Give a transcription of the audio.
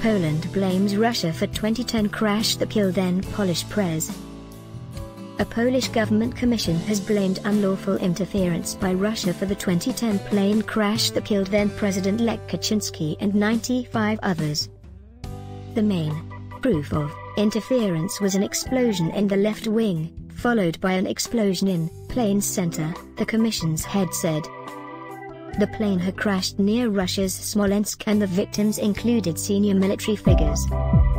Poland blames Russia for 2010 crash that killed then Polish Prez. A Polish government commission has blamed unlawful interference by Russia for the 2010 plane crash that killed then President Lech Kaczynski and 95 others. The main proof of interference was an explosion in the left wing, followed by an explosion in plane's center, the commission's head said. The plane had crashed near Russia's Smolensk and the victims included senior military figures.